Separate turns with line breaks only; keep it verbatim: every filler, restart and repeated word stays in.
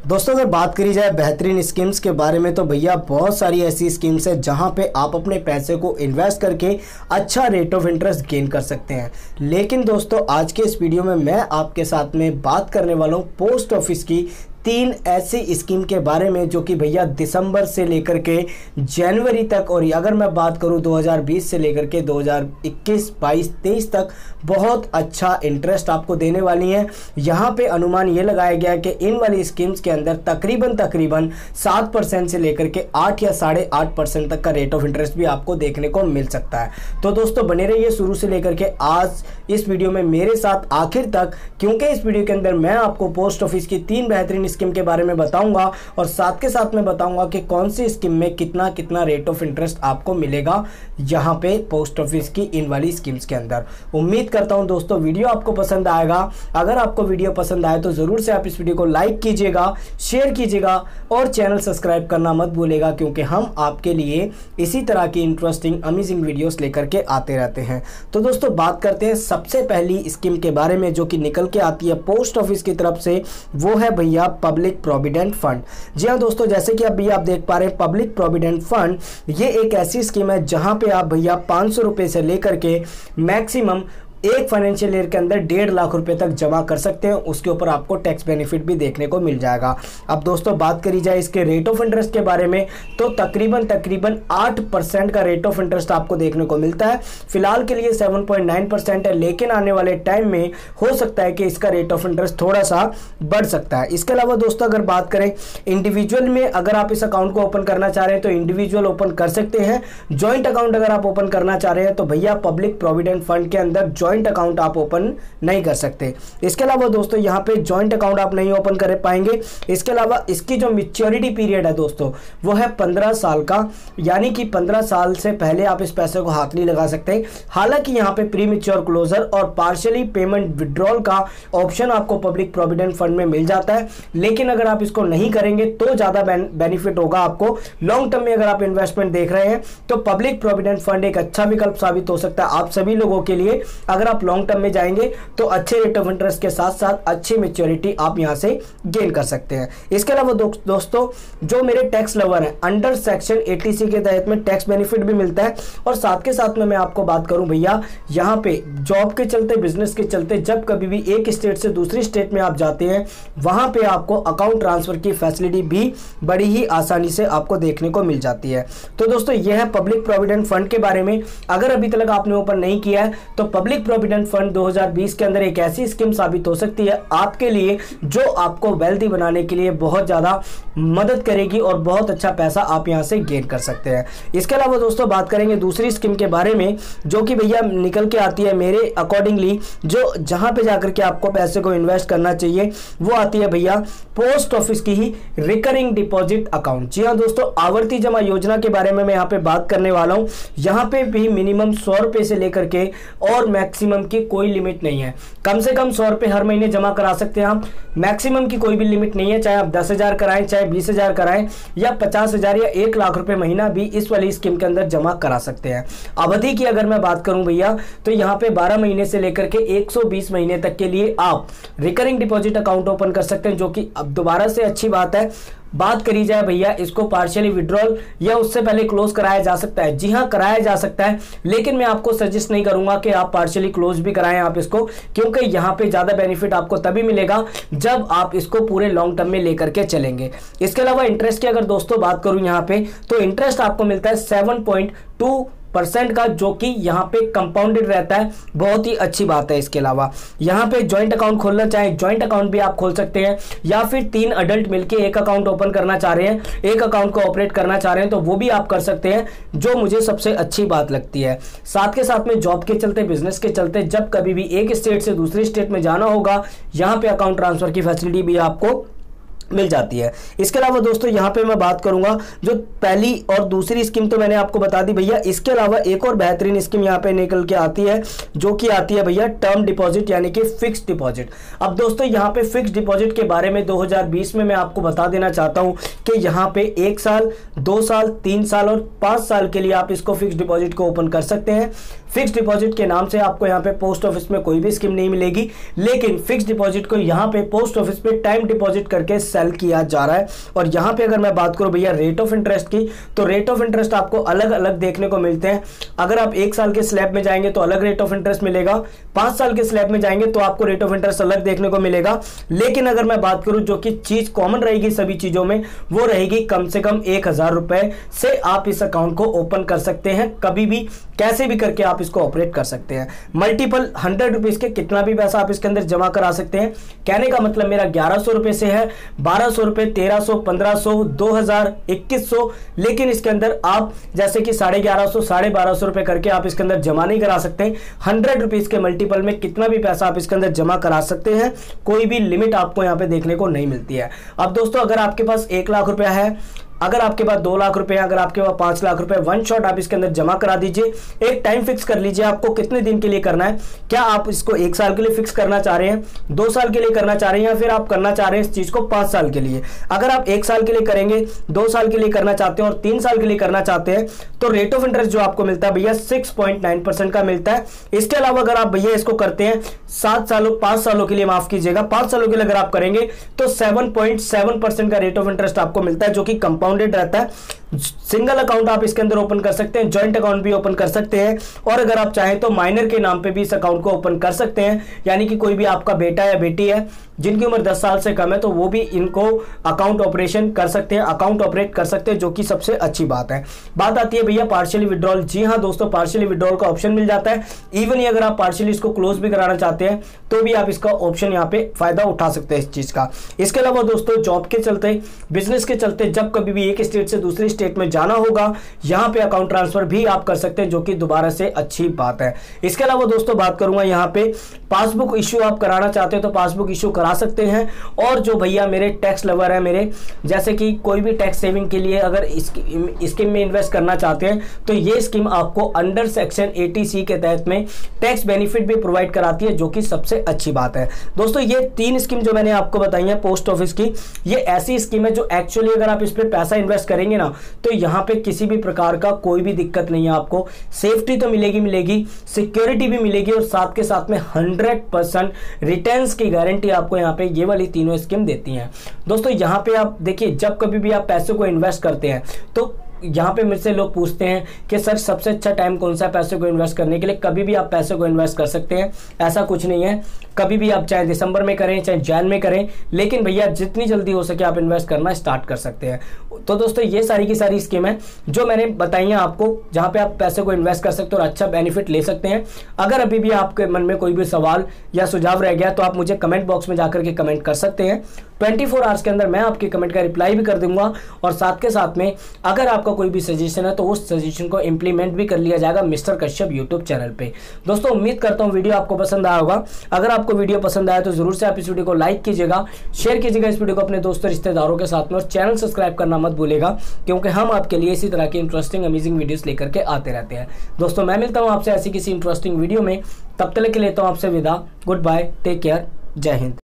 दोस्तों अगर बात करी जाए बेहतरीन स्कीम्स के बारे में तो भैया बहुत सारी ऐसी स्कीम्स है जहां पे आप अपने पैसे को इन्वेस्ट करके अच्छा रेट ऑफ इंटरेस्ट गेन कर सकते हैं। लेकिन दोस्तों आज के इस वीडियो में मैं आपके साथ में बात करने वाला हूं पोस्ट ऑफिस की तीन ऐसी स्कीम के बारे में जो कि भैया दिसंबर से लेकर के जनवरी तक, और अगर मैं बात करूं दो हज़ार बीस से लेकर के दो हज़ार इक्कीस, बाईस, तेईस तक बहुत अच्छा इंटरेस्ट आपको देने वाली हैं। यहां पे अनुमान ये लगाया गया है कि इन वाली स्कीम्स के अंदर तकरीबन तकरीबन सात परसेंट से लेकर के आठ या साढ़े आठ परसेंट तक का रेट ऑफ इंटरेस्ट भी आपको देखने को मिल सकता है। तो दोस्तों बने रहिए शुरू से लेकर के आज इस वीडियो में मेरे साथ आखिर तक, क्योंकि इस वीडियो के अंदर मैं आपको पोस्ट ऑफिस की तीन बेहतरीन स्कीम के बारे में बताऊंगा और साथ के साथ में बताऊंगा कि कौन सी स्कीम में कितना कितना रेट ऑफ इंटरेस्ट आपको मिलेगा यहां पे पोस्ट ऑफिस की इन वाली स्कीम्स के अंदर। उम्मीद करता हूं दोस्तों वीडियो आपको पसंद आएगा। अगर आपको वीडियो पसंद आए तो जरूर से आप इस वीडियो को लाइक कीजिएगा, शेयर कीजिएगा और चैनल सब्सक्राइब करना मत भूलिएगा, क्योंकि हम आपके लिए इसी तरह की इंटरेस्टिंग अमेजिंग वीडियोस लेकर के आते रहते हैं। तो दोस्तों बात करते हैं सबसे पहली स्कीम के बारे में जो कि निकल के आती है पोस्ट ऑफिस की तरफ से, वो है भैया पब्लिक प्रोविडेंट फंड। जी हाँ दोस्तों, जैसे कि अभी आप देख पा रहे हैं पब्लिक प्रोविडेंट फंड ये एक ऐसी स्कीम है जहां पे आप भैया पाँच सौ रुपए से लेकर के मैक्सिमम एक फाइनेंशियल ईयर के अंदर डेढ़ लाख रुपए तक जमा कर सकते हैं। उसके ऊपर आपको टैक्स बेनिफिट भी देखने को मिल जाएगा। अब दोस्तों बात करी जाए इसके रेट ऑफ इंटरेस्ट के बारे में तो तकरीबन तकरीबन आठ परसेंट का रेट ऑफ इंटरेस्ट आपको देखने को मिलता है। फिलहाल के लिए सात पॉइंट नौ परसेंट है, लेकिन आने वाले टाइम में हो सकता है कि इसका रेट ऑफ इंटरेस्ट थोड़ा सा बढ़ सकता है। इसके अलावा दोस्तों अगर बात करें इंडिविजुअल में, अगर आप इस अकाउंट को ओपन करना चाह रहे हैं तो इंडिविजुअल ओपन कर सकते हैं। ज्वाइंट अकाउंट अगर आप ओपन करना चाह रहे हैं तो भैया पब्लिक प्रोविडेंट फंड के अंदर ज्वाइंट अकाउंट आप ओपन नहीं कर सकते। इसके अलावा दोस्तों यहां पे ज्वाइंट अकाउंट आप नहीं ओपन कर पाएंगे। इसके अलावा इसकी जो मैच्योरिटी पीरियड है दोस्तों वो है पंद्रह साल का, यानी कि पंद्रह साल से पहले आप इस पैसे को हाथ नहीं लगा सकते। हालांकि यहां पे प्री मैच्योर क्लोजर और पार्शियली पेमेंट विड्रॉल का ऑप्शन आपको पब्लिक प्रोविडेंट फंड में मिल जाता है, लेकिन अगर आप इसको नहीं करेंगे तो ज्यादा बेनिफिट होगा आपको। लॉन्ग टर्म में अगर आप इन्वेस्टमेंट देख रहे हैं तो पब्लिक प्रोविडेंट फंड एक अच्छा विकल्प साबित हो सकता है आप सभी लोगों के लिए। अगर आप लॉन्ग टर्म में जाएंगे तो अच्छे रेट ऑफ इंटरेस्ट के साथ साथ अच्छी मैच्योरिटी आप यहां से गेन कर सकते हैं। इसके अलावा दो, दोस्तों जो मेरे टैक्स लवर हैं अंडर सेक्शन एटीसी के तहत में टैक्स बेनिफिट भी मिलता है। और साथ के साथ में मैं आपको बात करूं भैया यहां पे जॉब के चलते, बिजनेस के चलते जब कभी भी एक स्टेट से दूसरी स्टेट में आप जाते हैं वहां पे आपको अकाउंट ट्रांसफर की फैसिलिटी भी बड़ी ही आसानी से आपको देखने को मिल जाती है। तो दोस्तों यह है पब्लिक प्रोविडेंट फंड के बारे में। अगर अभी तक आपने ओपन नहीं किया है तो पब्लिक प्रोविडेंट फंड दो हज़ार बीस के अंदर एक ऐसी स्कीम साबित हो सकती है आपके लिए जो आपको वेल्थी बनाने के लिए बहुत ज्यादा मदद करेगी और बहुत अच्छा पैसा आप यहां से गेन कर सकते हैं। इसके अलावा दोस्तों बात करेंगे दूसरी स्कीम के बारे में जो कि भैया निकल के आती है मेरे अकॉर्डिंगली, जो जहां पे जाकर के आपको पैसे को इन्वेस्ट करना चाहिए वो आती है भैया पोस्ट ऑफिस की ही रिकरिंग डिपॉजिट अकाउंट। जी हाँ दोस्तों, आवर्ती जमा योजना के बारे में मैं यहाँ पे बात करने वाला हूं। यहाँ पे भी मिनिमम सौ रुपए से लेकर के और मैक्सिमम की कोई लिमिट नहीं है। कम से कम सौ रुपए हर महीने जमा करा सकते हैं आप, मैक्सिमम की कोई भी लिमिट नहीं है। चाहे आप दस हजार कराएं, चाहे बीस हजार कराएं या पचास हजार या एक लाख रुपए महीना भी इस वाली स्कीम के अंदर जमा करा सकते हैं। अवधि की अगर मैं बात करूं भैया तो यहाँ पे बारह महीने से लेकर के एक सौ बीस महीने तक के लिए आप रिकरिंग डिपॉजिट अकाउंट ओपन कर सकते हैं, जो कि अब दोबारा से अच्छी बात है। बात करी जाए भैया इसको पार्शियली विड्रॉल या उससे पहले क्लोज कराया जा सकता है। जी हाँ कराया जा सकता है, लेकिन मैं आपको सजेस्ट नहीं करूंगा कि आप पार्शियली क्लोज भी कराएं आप इसको, क्योंकि यहां पे ज्यादा बेनिफिट आपको तभी मिलेगा जब आप इसको पूरे लॉन्ग टर्म में लेकर के चलेंगे। इसके अलावा इंटरेस्ट की अगर दोस्तों बात करूं यहां पे तो इंटरेस्ट आपको मिलता है सेवन पॉइंट टू परसेंट का, जो कि यहां पे कंपाउंडेड रहता है। बहुत ही अच्छी बात है। इसके अलावा यहां पे ज्वाइंट अकाउंट खोलना चाहे ज्वाइंट अकाउंट भी आप खोल सकते हैं, या फिर तीन अडल्ट मिलके एक अकाउंट ओपन करना चाह रहे हैं, एक अकाउंट को ऑपरेट करना चाह रहे हैं तो वो भी आप कर सकते हैं, जो मुझे सबसे अच्छी बात लगती है। साथ के साथ में जॉब के चलते, बिजनेस के चलते जब कभी भी एक स्टेट से दूसरी स्टेट में जाना होगा यहां पे अकाउंट ट्रांसफर की फैसिलिटी भी आपको मिल जाती है। इसके अलावा दोस्तों यहाँ पे मैं बात करूंगा जो पहली और दूसरी स्कीम तो मैंने आपको बता दी भैया। इसके अलावा एक और बेहतरीन स्कीम यहाँ पे निकल के आती है जो कि आती है भैया टर्म डिपॉजिट यानी कि फिक्स डिपॉजिट। अब दोस्तों यहाँ पे फिक्स डिपॉजिट के बारे में दो हज़ार बीस में मैं आपको बता देना चाहता हूँ कि यहाँ पे एक साल, दो साल, तीन साल और पांच साल के लिए आप इसको फिक्स डिपॉजिट को ओपन कर सकते हैं। फिक्स डिपॉजिट के नाम से आपको यहाँ पे पोस्ट ऑफिस में कोई भी स्कीम नहीं मिलेगी, लेकिन फिक्स डिपॉजिट को यहाँ पे पोस्ट ऑफिस में टाइम डिपॉजिट करके सेल किया जा रहा है। और यहाँ पे अगर मैं बात करूँ भैया रेट ऑफ इंटरेस्ट की, तो रेट ऑफ इंटरेस्ट आपको अलग अलग देखने को मिलते हैं। अगर आप एक साल के स्लैब में जाएंगे तो अलग रेट ऑफ इंटरेस्ट मिलेगा, पांच साल के स्लैब में जाएंगे तो आपको रेट ऑफ इंटरेस्ट अलग देखने को मिलेगा। लेकिन अगर मैं बात करूं जो कि चीज कॉमन रहेगी सभी चीजों में, वो रहेगी कम से कम एक हजार रुपए से आप इस अकाउंट को ओपन कर सकते हैं। कभी भी कैसे भी करके आप इसको ऑपरेट कर सकते हैं। मल्टीपल हंड्रेड रुपीज के कितना भी पैसा आप इसके अंदर जमा करा सकते हैं। कहने का मतलब मेरा ग्यारह सौ रुपए से है, बारह सौ रुपए, तेरह सौ, पंद्रह सौ, दो हजार, इक्कीस सौ, लेकिन इसके अंदर आप जैसे कि साढ़े ग्यारह सौ, साढ़े बारह सौ रुपए करके आप इसके अंदर जमा नहीं करा सकते। हंड्रेड रुपीज के मल्टीपल में कितना भी पैसा आप इसके अंदर जमा करा सकते हैं, कोई भी लिमिट आपको यहां पे देखने को नहीं मिलती है। अब दोस्तों अगर आपके पास एक लाख रुपया है, अगर आपके पास दो लाख रुपए, अगर आपके पास पांच लाख रुपए, वन शॉट आप इसके अंदर जमा करा दीजिए। एक टाइम फिक्स कर लीजिए आपको कितने दिन के लिए करना है। क्या आप इसको एक साल के लिए फिक्स करना चाह रहे हैं, दो साल के लिए करना चाह रहे हैं, या फिर आप करना चाह रहे हैं इस चीज को पांच साल के लिए। अगर आप एक साल के लिए करेंगे, दो साल के लिए करना चाहते हैं और तीन साल के लिए करना चाहते हैं, तो रेट ऑफ इंटरेस्ट जो आपको मिलता है भैया सिक्स पॉइंट नाइन परसेंट का मिलता है। इसके अलावा अगर आप भैया इसको करते हैं सात सालों पांच सालों के लिए, माफ कीजिएगा पांच सालों के लिए अगर आप करेंगे तो सेवन पॉइंट सेवन परसेंट का रेट ऑफ इंटरेस्ट आपको मिलता है, जो कि कंपाउंडेड रहता है। सिंगल अकाउंट आप इसके अंदर ओपन कर सकते हैं, जॉइंट अकाउंट भी ओपन कर सकते हैं, और अगर आप चाहें तो माइनर के नाम पे भी इस अकाउंट को ओपन कर सकते हैं। यानी कि कोई भी आपका बेटा या बेटी है जिनकी उम्र दस साल से कम है, तो वो भी इनको अकाउंट ऑपरेशन कर सकते हैं, अकाउंट ऑपरेट कर सकते हैं, जो कि सबसे अच्छी बात है। बात आती है भैया पार्शियली विड्रॉल। जी हाँ दोस्तों, पार्शियली विड्रॉल का ऑप्शन मिल जाता है। इवन अगर आप पार्शियली इसको क्लोज भी कराना चाहते हैं तो भी आप इसका ऑप्शन यहाँ पे फायदा उठा सकते हैं इस चीज का। इसके अलावा दोस्तों जॉब के चलते, बिजनेस के चलते, जब कभी भी एक स्टेट से दूसरी स्टेट में जाना होगा, यहाँ पे अकाउंट ट्रांसफर भी आप कर सकते हैं, जो कि दोबारा से अच्छी बात है। इसके अलावा दोस्तों बात करूंगा यहाँ पे पासबुक इश्यू आप कराना चाहते हैं तो पासबुक इश्यू करा सकते हैं। और जो भैया मेरे टैक्स लवर है, मेरे जैसे कि कोई भी टैक्स सेविंग के लिए अगर इस स्कीम में इन्वेस्ट करना चाहते हैं तो ये स्कीम आपको अंडर सेक्शन एटी सी के तहत में टैक्स बेनिफिट भी प्रोवाइड कराती है, जो कि सबसे अच्छी बात है। दोस्तों ये तीन स्कीम जो मैंने आपको बताई है पोस्ट ऑफिस की, ये ऐसी स्कीम है जो एक्चुअली अगर आप इस पर पैसा इन्वेस्ट करेंगे ना तो यहाँ पे किसी भी प्रकार का कोई भी दिक्कत नहीं है। आपको सेफ्टी तो मिलेगी मिलेगी सिक्योरिटी भी मिलेगी, और साथ के साथ में हंड्रेड परसेंट रिटर्न्स की गारंटी आपको यहाँ पे ये वाली तीनों स्कीम देती हैं। दोस्तों यहाँ पे आप देखिए, जब कभी भी आप पैसे को इन्वेस्ट करते हैं तो यहाँ पे मुझसे लोग पूछते हैं कि सर सबसे अच्छा टाइम कौन सा है पैसे को इन्वेस्ट करने के लिए। कभी भी आप पैसे को इन्वेस्ट कर सकते हैं, ऐसा कुछ नहीं है। कभी भी आप चाहे दिसंबर में करें चाहे जैन में करें, लेकिन भैया जितनी जल्दी हो सके आप इन्वेस्ट करना स्टार्ट कर सकते हैं। तो दोस्तों ये सारी की सारी स्कीम है जो मैंने बताई है आपको, जहाँ पे आप पैसे को इन्वेस्ट कर सकते हो और अच्छा बेनिफिट ले सकते हैं। अगर अभी भी आपके मन में कोई भी सवाल या सुझाव रह गया तो आप मुझे कमेंट बॉक्स में जाकर के कमेंट कर सकते हैं। ट्वेंटी फोर आवर्स के अंदर मैं आपके कमेंट का रिप्लाई भी कर दूंगा, और साथ के साथ में अगर आपका कोई भी सजेशन है तो उस सजेशन को इंप्लीमेंट भी कर लिया जाएगा मिस्टर कश्यप यूट्यूब चैनल पे। दोस्तों उम्मीद करता हूं वीडियो आपको पसंद आया होगा। अगर आपको वीडियो पसंद आया तो जरूर से आप इस वीडियो को लाइक कीजिएगा, शेयर कीजिएगा इस वीडियो को अपने दोस्तों रिश्तेदारों के साथ में, और चैनल सब्सक्राइब करना मत भूलेगा, क्योंकि हम आपके लिए इसी तरह की इंटरेस्टिंग अमेजिंग वीडियोस लेकर के आते रहते हैं। दोस्तों मैं मिलता हूं आपसे ऐसी किसी इंटरेस्टिंग वीडियो में, तब तक के लेता हूं आपसे विदा। गुड बाय, टेक केयर, जय हिंद।